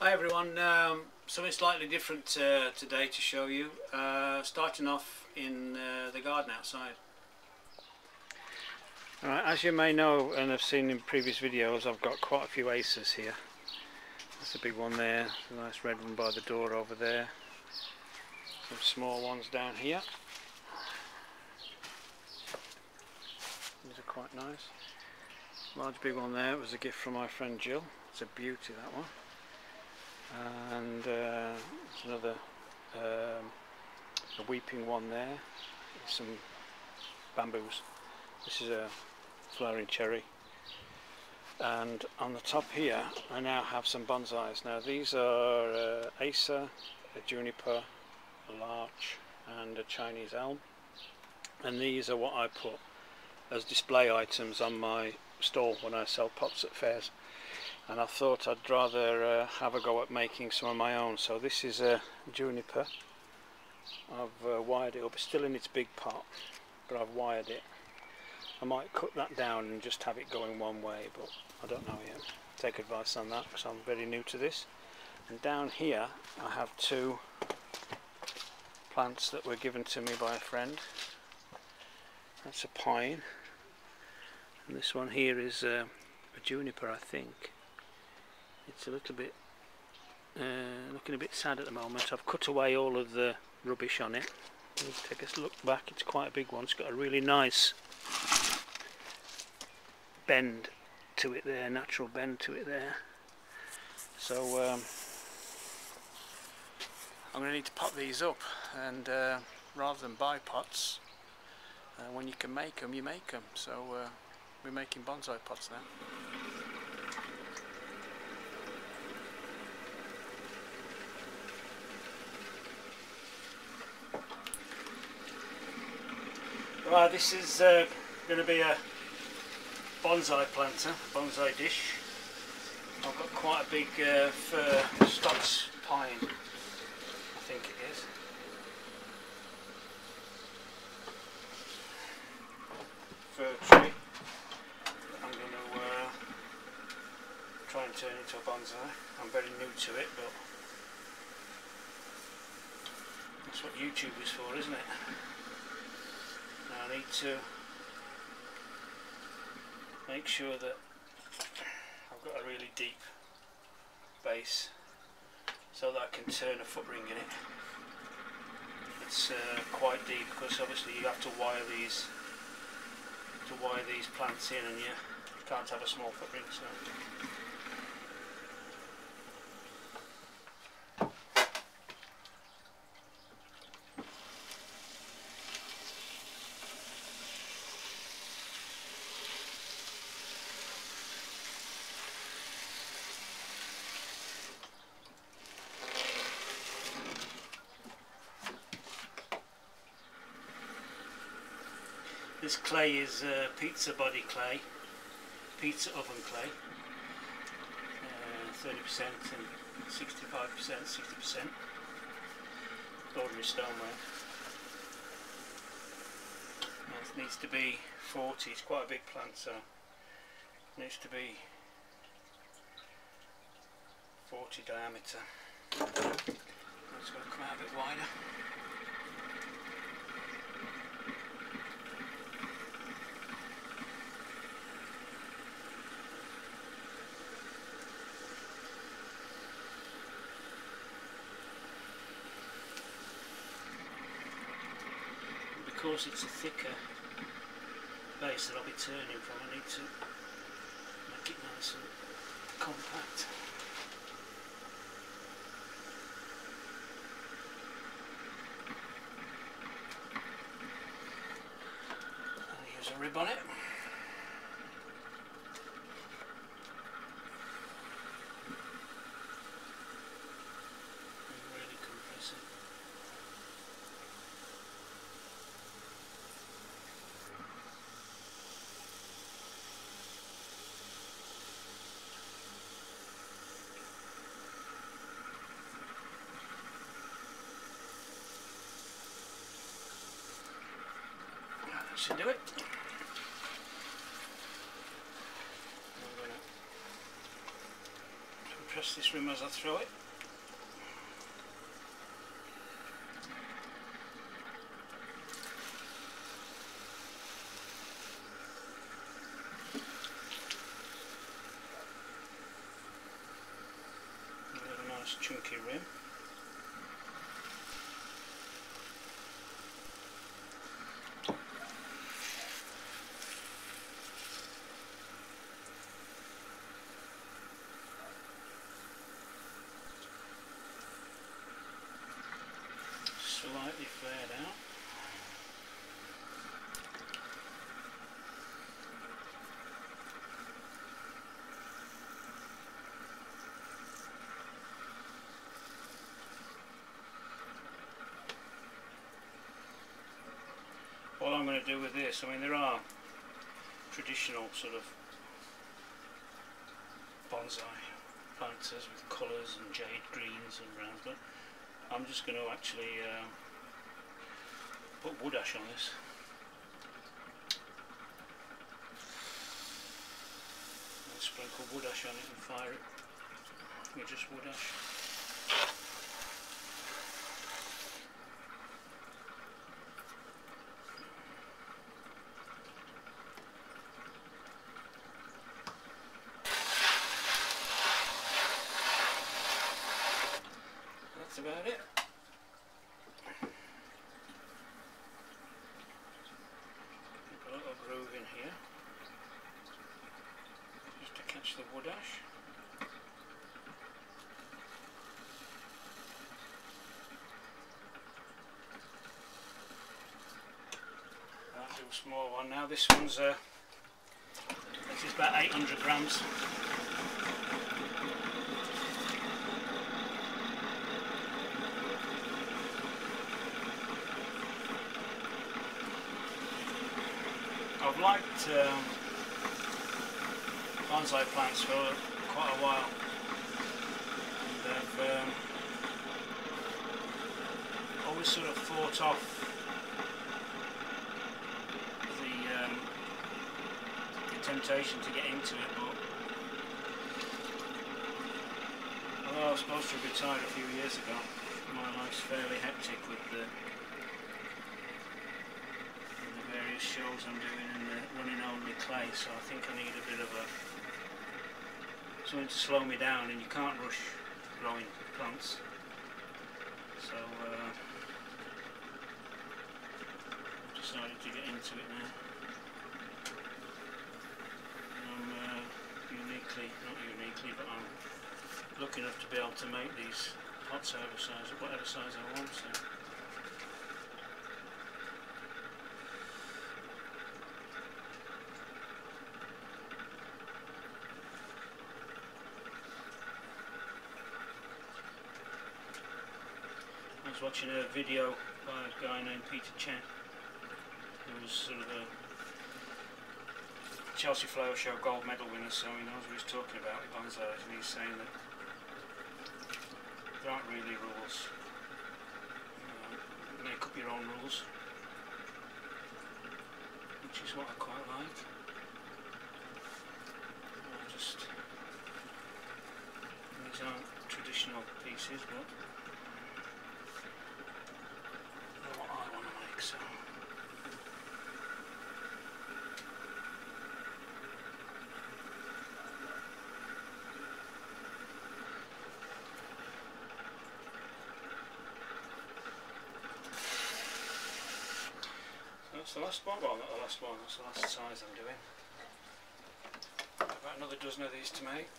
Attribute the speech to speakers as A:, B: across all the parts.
A: Hi everyone, something slightly different today to show you, starting off in the garden outside. Alright, as you may know and have seen in previous videos, I've got quite a few acers here. That's a big one there, a nice red one by the door over there, some small ones down here. These are quite nice. Large big one there, it was a gift from my friend Jill. It's a beauty, that one. And there's another a weeping one there, some bamboos. This is a flowering cherry, and on the top here I now have some bonsais. Now these are acer, a juniper, a larch and a Chinese elm, and these are what I put as display items on my stall when I sell pots at fairs. And I thought I'd rather have a go at making some of my own. So this is a juniper. I've wired it up. It's still in its big pot, but I've wired it. I might cut that down and just have it going one way, but I don't know yet. Take advice on that, because I'm very new to this. And down here I have two plants that were given to me by a friend. That's a pine, and this one here is a juniper, I think. It's a little bit looking a bit sad at the moment. I've cut away all of the rubbish on it. Take a look back. It's quite a big one. It's got a really nice bend to it there, natural bend to it there. So I'm going to need to pot these up, and rather than buy pots, when you can make them, you make them. So we're making bonsai pots now. Right, this is going to be a bonsai planter, bonsai dish. I've got quite a big fir Scots pine, I think it is. Fir tree. I'm going to try and turn it into a bonsai. I'm very new to it, but that's what YouTube is for, isn't it? Now I need to make sure that I've got a really deep base so that I can turn a foot ring in it. It's quite deep, because obviously you have to wire these plants in, and you can't have a small foot ring. So this clay is pizza body clay, pizza oven clay, 30% and 65%, 60%, ordinary stoneware. It needs to be 40, it's quite a big plant, so it needs to be 40 diameter. It's going to come out a bit wider. Because it's a thicker base that I'll be turning from, I need to make it nice and compact. I'll use a rib on it. Really compress it. Should do it. I'm going to press this rim as I throw it. A nice chunky rim. Slightly flared out. What I'm going to do with this, I mean, there are traditional sort of bonsai planters with colours and jade greens and browns, but I'm just going to actually put wood ash on this. And sprinkle wood ash on it and fire it with just wood ash. That's about it. A little groove in here just to catch the wood ash. I'll do a small one now. This one's this is about 800 grams. I've liked bonsai plants for quite a while, and I've always sort of fought off the temptation to get into it, but although I was supposed to have retired a few years ago, my life's fairly hectic with the various shows I'm doing and running only clay, so I think I need a bit of something to slow me down, and you can't rush growing plants, so I've decided to get into it now. And I'm not uniquely, but I'm lucky enough to be able to make these pots whatever size I want. So. I was watching a video by a guy named Peter Chen, who was sort of a Chelsea Flower Show gold medal winner, so he knows what he's talking about with bonsais, and he's saying that there aren't really rules. Make up your own rules, which is what I quite like. These aren't traditional pieces, but what I want to make, so. That's the last one, well not the last one, that's the last size I'm doing. About another dozen of these to make.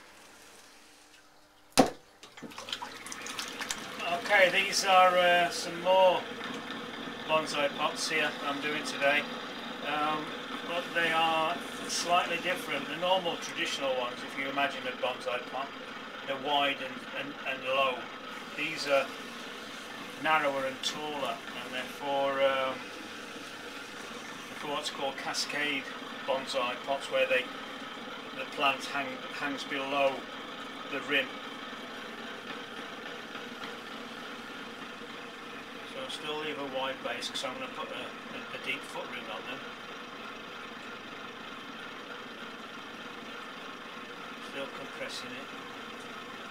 A: Okay, these are some more bonsai pots here I'm doing today, but they are slightly different. The normal traditional ones, if you imagine a bonsai pot, they're wide and low. These are narrower and taller, and they're for what's called cascade bonsai pots, where the plant hangs below the rim. So I'll still leave a wide base because I'm going to put a deep foot ring on them. Still compressing it.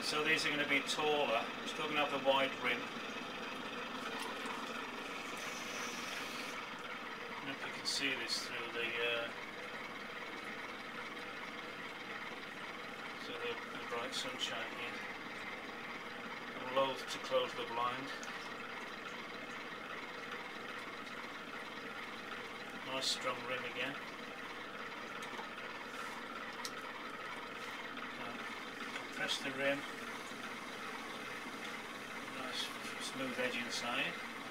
A: So these are going to be taller, still going to have the wide rim. I don't know if you can see this through the bright sunshine here. I'm loath to close the blind. Nice strong rim again. Compress the rim. Nice smooth edge inside.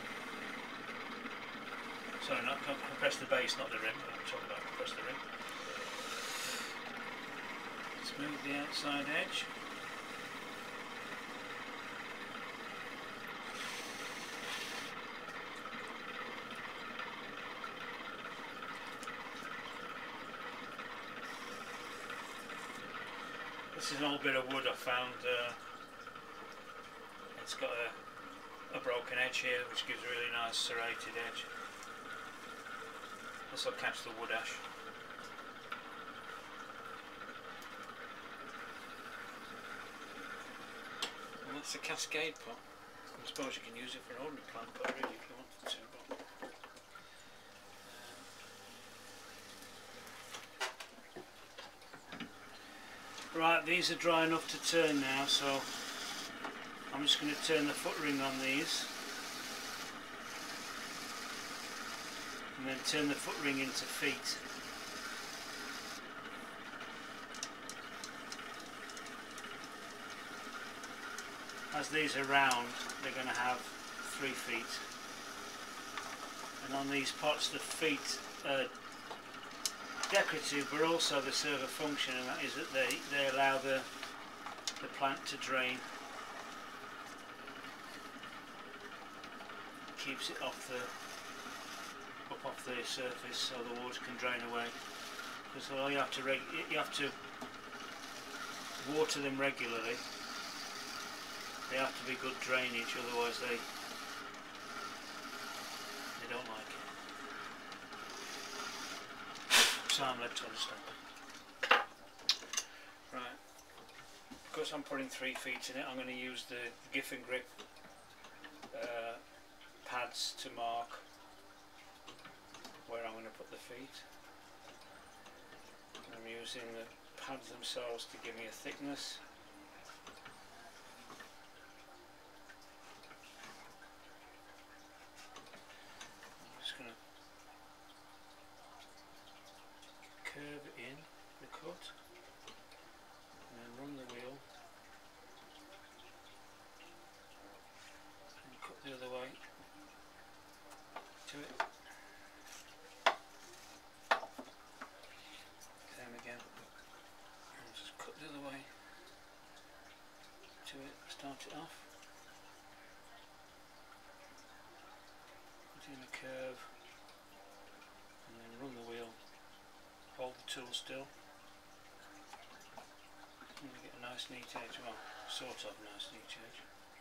A: Sorry, not compress the base, not the rim. I'm talking about compress the rim. Smooth the outside edge. This is an old bit of wood I found. It's got a broken edge here, which gives a really nice serrated edge. This will catch the wood ash. And that's a cascade pot. I suppose you can use it for an ordinary plant pot really if you wanted to. But right, these are dry enough to turn now, so I'm just going to turn the foot ring on these and then turn the foot ring into feet. As these are round, they're going to have 3 feet, and on these pots the feet are decorative, but also they serve a function, and that is that they allow the plant to drain. Keeps it off the surface so the water can drain away. Because although you have to water them regularly, they have to be good drainage, otherwise they don't like it. So I'm led to understand. Right, because I'm putting 3 feet in it, I'm going to use the Giffen Grip pads to mark where I'm going to put the feet. I'm using the pads themselves to give me a thickness. I'm just going to curve it in the cut and then run the wheel and cut the other way to it. Same again. And just cut the other way to it, start it off. Put in a curve and then run the wheel. Hold the tool still. And we get a nice neat edge, well, sort of nice neat edge.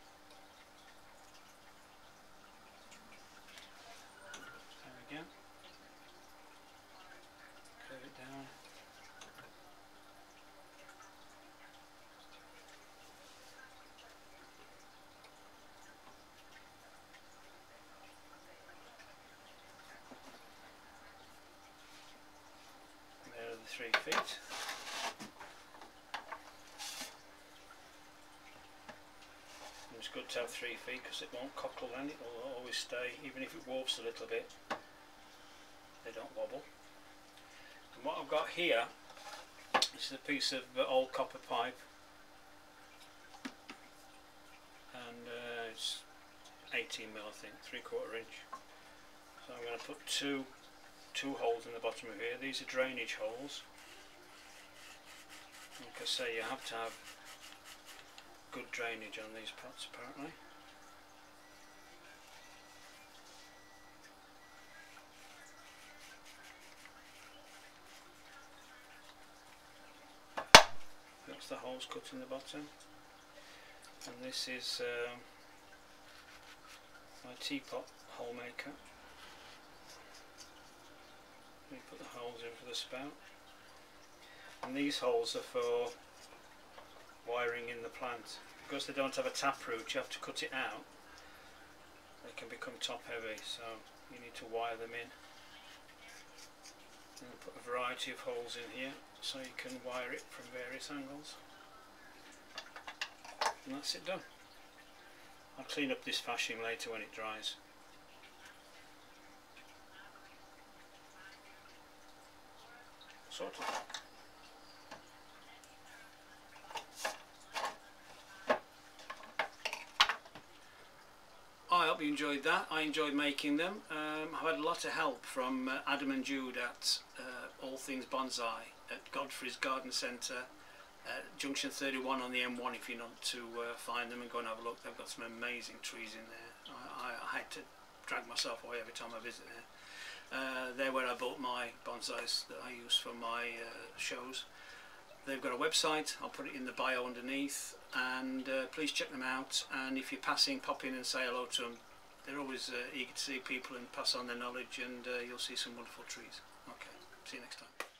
A: There we go. Curve it down. There are the 3 feet. It's good to have 3 feet because it won't cockle then, it will always stay, even if it warps a little bit, they don't wobble. And what I've got here is a piece of old copper pipe, and it's 18mm I think, 3/4 inch. So I'm going to put two holes in the bottom of here. These are drainage holes. Like I say, you have to have good drainage on these pots apparently. That's the holes cut in the bottom, and this is my teapot hole maker. We put the holes in for the spout, and these holes are for wiring in the plant. Because they don't have a taproot, you have to cut it out. They can become top heavy, so you need to wire them in. And put a variety of holes in here so you can wire it from various angles. And that's it done. I'll clean up this flashing later when it dries. Sorted. I hope you enjoyed that. I enjoyed making them. I've had a lot of help from Adam and Jude at All Things Bonsai at Godfrey's Garden Centre, Junction 31 on the M1 if you want to find them and go and have a look. They've got some amazing trees in there. I had to drag myself away every time I visit there. They're where I bought my bonsais that I use for my shows. They've got a website, I'll put it in the bio underneath, and please check them out. And if you're passing, pop in and say hello to them. They're always eager to see people and pass on their knowledge, and you'll see some wonderful trees. Okay, see you next time.